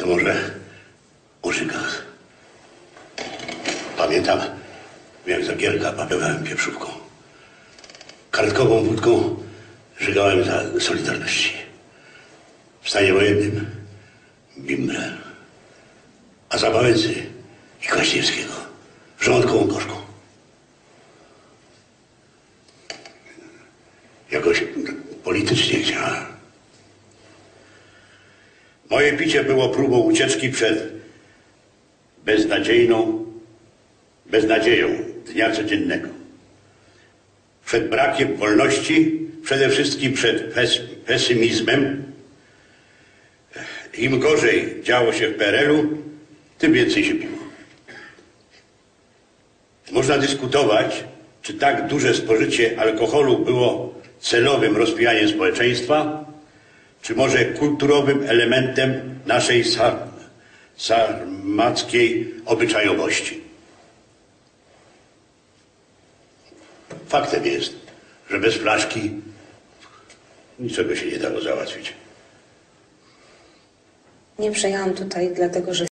To może o Żygach. Pamiętam, jak za Gierka papiewałem pieprzówką. Kartkową wódką żygałem za Solidarności. W stanie wojennym Bimbrę, a za Wałęsy i Kwaśniewskiego żołądkową gorzką. Jakoś politycznie chciałem. Moje picie było próbą ucieczki przed beznadzieją dnia codziennego. Przed brakiem wolności, przede wszystkim przed pesymizmem. Im gorzej działo się w PRL-u, tym więcej się piło. Można dyskutować, czy tak duże spożycie alkoholu było celowym rozpijaniem społeczeństwa, czy może kulturowym elementem naszej sarmackiej obyczajowości. Faktem jest, że bez flaszki niczego się nie dało załatwić. Nie przyjechałam tutaj dlatego, że